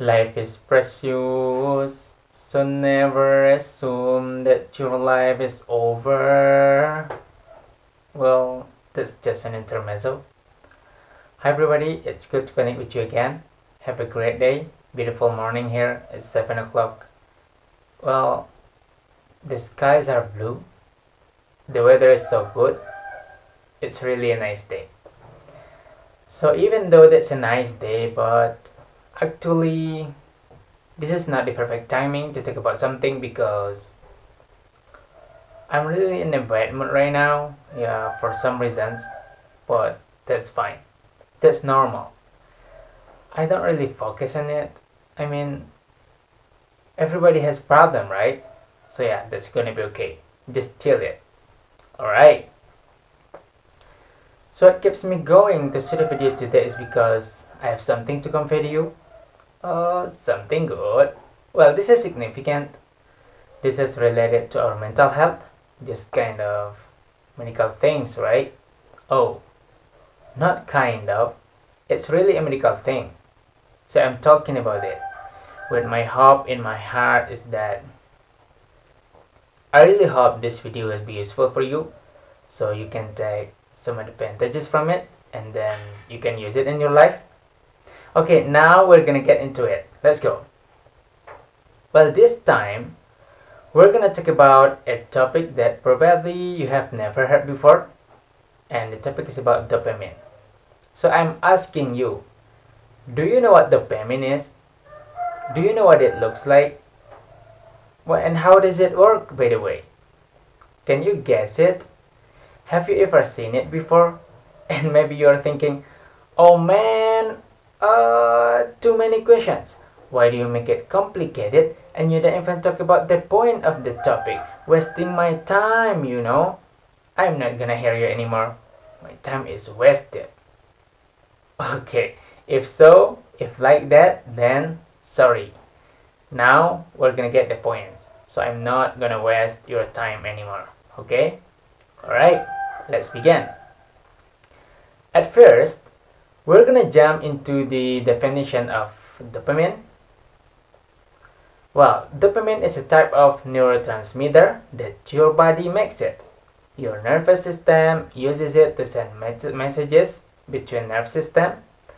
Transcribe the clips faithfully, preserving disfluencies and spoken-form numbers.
Life is precious, so never assume that your life is over. Well, that's just an intermezzo. Hi everybody, it's good to connect with you again. Have a great day. Beautiful morning here. It's seven o'clock. Well, the skies are blue. The weather is so good. It's really a nice day. So even though that's a nice day, but actually this is not the perfect timing to talk about something because I'm really in a bad mood right now. Yeah, for some reasons, but that's fine. That's normal. I don't really focus on it. I mean, everybody has problem, right? So yeah, that's gonna be okay. Just chill it. Alright. So what keeps me going to shoot a video today is because I have something to convey to you. Uh, something good. Well, this is significant. This is related to our mental health. Just kind of medical things, right? Oh, not kind of. It's really a medical thing. So I'm talking about it. With my hope in my heart is that I really hope this video will be useful for you. So you can take some advantages from it and then you can use it in your life. Okay, now we're gonna get into it. Let's go. Well, this time we're gonna talk about a topic that probably you have never heard before, and the topic is about dopamine. So I'm asking you, do you know what dopamine is? Do you know what it looks like? Well, and how does it work, by the way? Can you guess it? Have you ever seen it before? And maybe you're thinking, oh man, uh, too many questions. Why do you make it complicated and you don't even talk about the point of the topic? Wasting my time, you know. I'm not gonna hear you anymore. My time is wasted. Okay, if so, if like that, then sorry. Now we're gonna get the points. So I'm not gonna waste your time anymore. Okay? Alright, let's begin. At first, we're gonna jump into the definition of dopamine. Well, dopamine is a type of neurotransmitter that your body makes it. Your nervous system uses it to send messages between nerve system.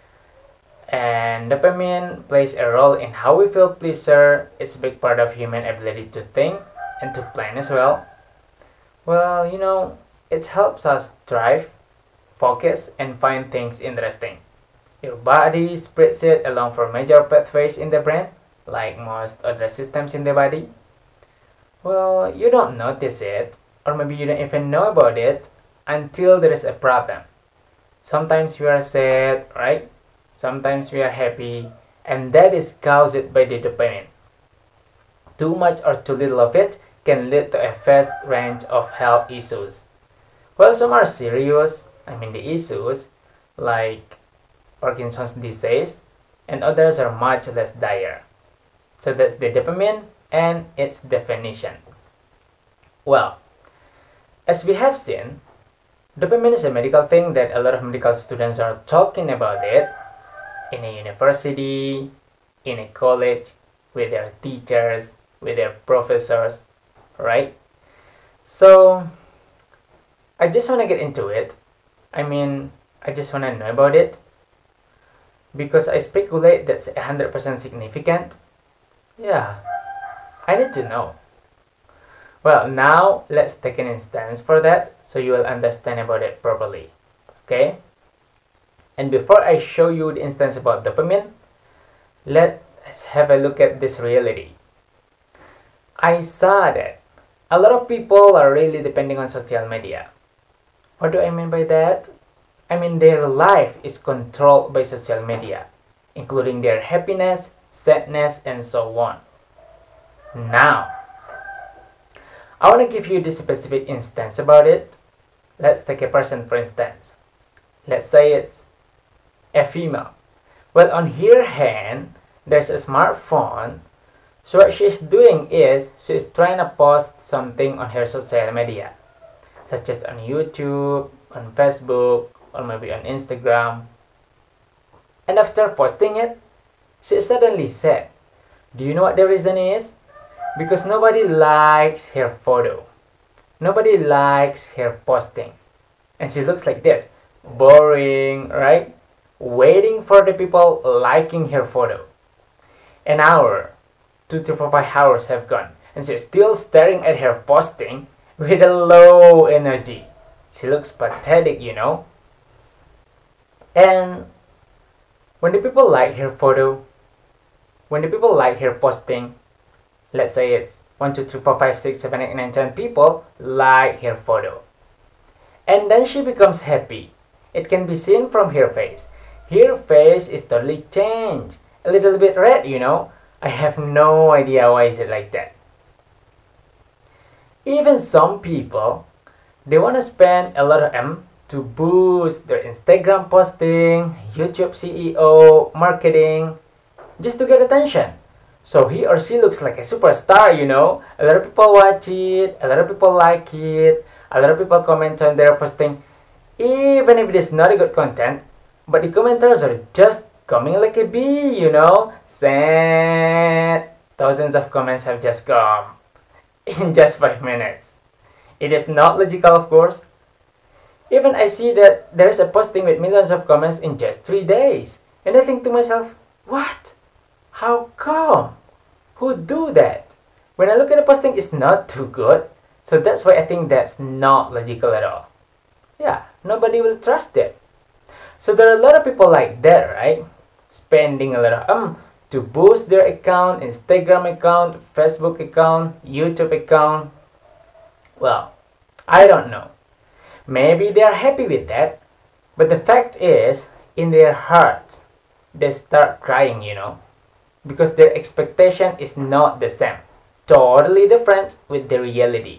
And dopamine plays a role in how we feel pleasure. It's a big part of human ability to think and to plan as well. Well, you know, it helps us thrive, focus, and find things interesting. Your body spreads it along for major pathways in the brain, like most other systems in the body. Well, you don't notice it, or maybe you don't even know about it until there is a problem. Sometimes we are sad, right? Sometimes we are happy, and that is caused by the dopamine. Too much or too little of it can lead to a vast range of health issues. Well, some are serious, I mean the issues, like Parkinson's disease, and others are much less dire. So that's the dopamine and its definition. Well, as we have seen, dopamine is a medical thing that a lot of medical students are talking about it in a university, in a college, with their teachers, with their professors, right? So I just want to get into it. I mean, I just want to know about it because I speculate that's one hundred percent significant. Yeah, I need to know. Well, now let's take an instance for that so you will understand about it properly. Okay? And before I show you the instance about dopamine, let's have a look at this reality. I saw that a lot of people are really depending on social media. What do I mean by that? I mean their life is controlled by social media, including their happiness, sadness, and so on. Now, I want to give you this specific instance about it. Let's take a person for instance. Let's say it's a female. Well, on her hand, there's a smartphone. So what she's doing is, she's trying to post something on her social media, such as on YouTube, on Facebook, or maybe on Instagram. And after posting it, She is suddenly sad. Do you know what the reason is? Because nobody likes her photo. Nobody likes her posting. And she looks like this. Boring, right? Waiting for the people liking her photo. An hour, two to four, five hours have gone. And she's still staring at her posting with a low energy. She looks pathetic, you know. And when the people like her photo, when the people like her posting, let's say it's one, two, three, four, five, six, seven, eight, nine, ten people like her photo. And then she becomes happy. It can be seen from her face. Her face is totally changed. A little bit red, you know. I have no idea why is it like that. Even some people, they want to spend a lot of time to boost their Instagram posting, YouTube C E O, marketing, just to get attention. So he or she looks like a superstar, you know. A lot of people watch it, a lot of people like it, a lot of people comment on their posting, even if it is not a good content, but the commenters are just coming like a bee, you know. Sad. Thousands of comments have just come in just five minutes. It is not logical, of course. Even I see that there is a posting with millions of comments in just three days. And I think to myself, what? How come? Who do that? When I look at the posting, it's not too good. So that's why I think that's not logical at all. Yeah, nobody will trust it. So there are a lot of people like that, right? Spending a lot of um to boost their account, Instagram account, Facebook account, YouTube account. Well, I don't know. Maybe they are happy with that. But the fact is, in their hearts, they start crying, you know. Because their expectation is not the same. Totally different with the reality.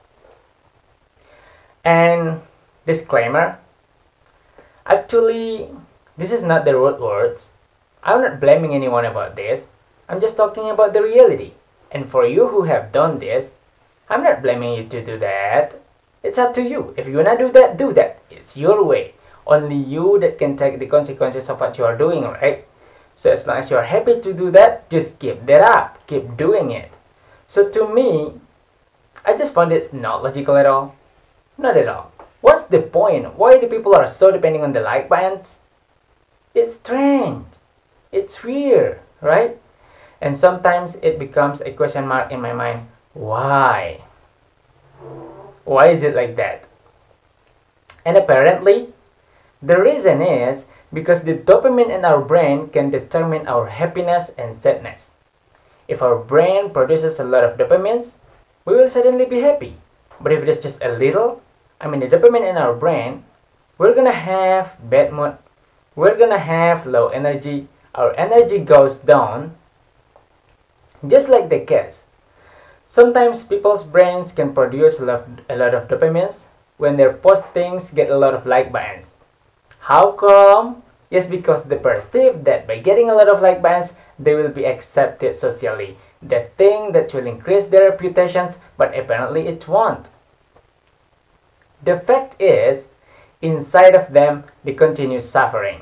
And disclaimer, actually, this is not the root words. I'm not blaming anyone about this. I'm just talking about the reality. And for you who have done this, I'm not blaming you to do that. It's up to you. If you wanna do that, do that. It's your way. Only you that can take the consequences of what you are doing, right? So as long as you're happy to do that, just keep that up. Keep doing it. So to me, I just found it's not logical at all. Not at all. What's the point? Why the people are so depending on the like buttons? It's strange. It's weird, right? And sometimes it becomes a question mark in my mind. Why? Why is it like that? And apparently, the reason is because the dopamine in our brain can determine our happiness and sadness. If our brain produces a lot of dopamines, we will suddenly be happy. But if it is just a little, I mean the dopamine in our brain, we're gonna have bad mood, we're gonna have low energy, our energy goes down, just like the case. Sometimes people's brains can produce a lot, a lot of dopamines when their postings get a lot of like buttons. How come? Yes, because they perceive that by getting a lot of like buttons, they will be accepted socially. The thing that will increase their reputations, but apparently it won't. The fact is, inside of them, they continue suffering.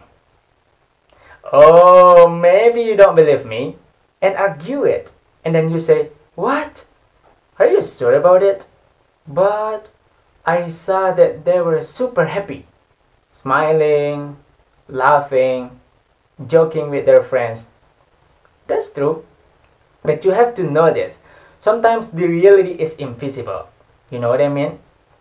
Oh, maybe you don't believe me, and argue it. And then you say, what? Are you sure about it? But I saw that they were super happy, smiling, laughing, joking with their friends. That's true. But you have to know this. Sometimes the reality is invisible. You know what I mean?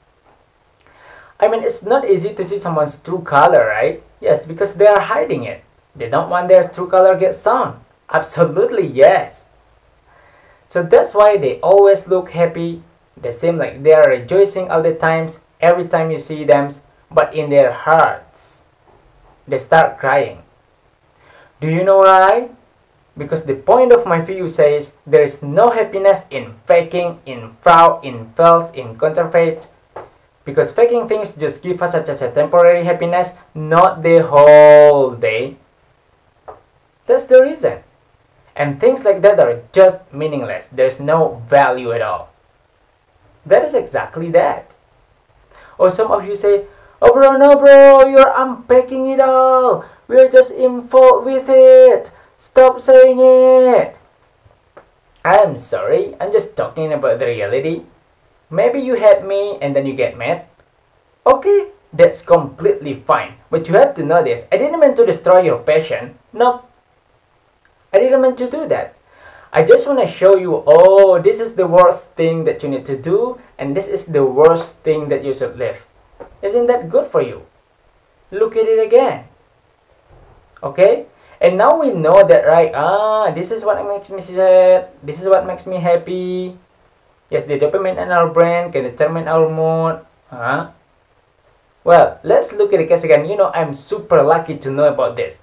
I mean, it's not easy to see someone's true color, right? Yes, because they are hiding it. They don't want their true color get shown. Absolutely, yes. So that's why they always look happy. They seem like they are rejoicing all the times, every time you see them. But in their hearts, they start crying. Do you know why? Because the point of my view says there is no happiness in faking, in fraud, in false, in counterfeit. Because faking things just give us such as a temporary happiness, not the whole day. That's the reason. And things like that are just meaningless. There's no value at all. That is exactly that. Or some of you say, oh bro, no bro, you're unpacking it all. We're just in fault with it. Stop saying it! I'm sorry, I'm just talking about the reality. Maybe you hate me and then you get mad. Okay, that's completely fine. But you have to know this. I didn't mean to destroy your passion. No, I didn't mean to do that. I just want to show you, oh, this is the worst thing that you need to do, and this is the worst thing that you should live. Isn't that good for you? Look at it again. Okay? And now we know that, right? Ah, this is what makes me sad. This is what makes me happy. Yes, the dopamine in our brain can determine our mood. Huh? Well, let's look at the case again. You know, I'm super lucky to know about this.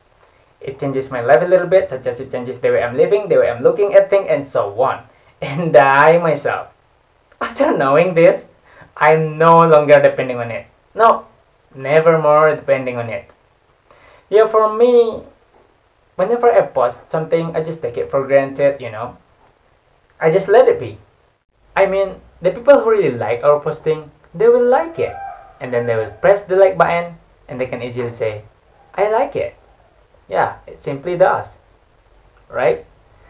It changes my life a little bit, such as it changes the way I'm living, the way I'm looking at things, and so on. And I myself, after knowing this, I'm no longer depending on it. No, never more depending on it. Yeah, for me, whenever I post something, I just take it for granted, you know. I just let it be. I mean, the people who really like our posting, they will like it. And then they will press the like button, and they can easily say, I like it. Yeah, it simply does. Right?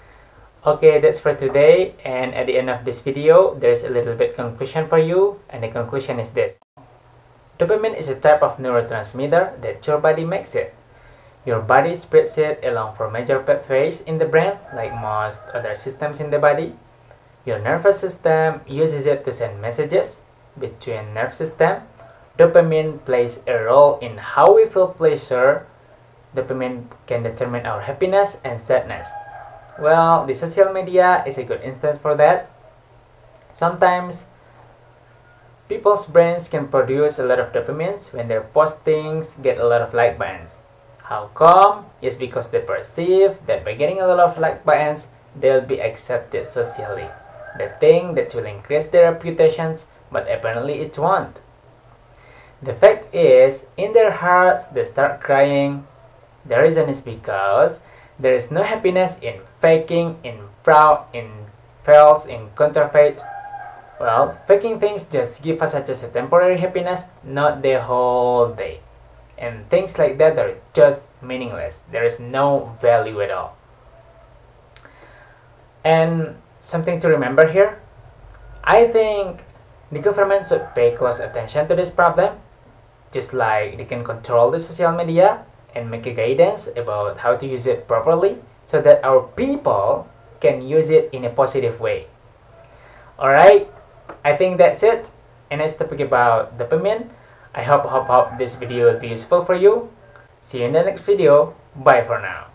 Okay, that's for today. And at the end of this video, there's a little bit conclusion for you. And the conclusion is this. Dopamine is a type of neurotransmitter that your body makes it. Your body spreads it along four major pathways in the brain, like most other systems in the body. Your nervous system uses it to send messages between nerve system. Dopamine plays a role in how we feel pleasure. Dopamine can determine our happiness and sadness. Well, the social media is a good instance for that. Sometimes people's brains can produce a lot of dopamines when their postings get a lot of like buttons. How come? It's because they perceive that by getting a lot of like buttons, they'll be accepted socially. They think that will increase their reputations, but apparently it won't. The fact is, in their hearts, they start crying. The reason is because there is no happiness in faking, in fraud, in false, in counterfeit. Well, faking things just give us such as a temporary happiness, not the whole day. And things like that are just meaningless. There is no value at all. And something to remember here, I think the government should pay close attention to this problem, just like they can control the social media and make a guidance about how to use it properly so that our people can use it in a positive way. Alright, I think that's it. And nice topic about dopamine. I hope, hope, hope this video will be useful for you. See you in the next video. Bye for now.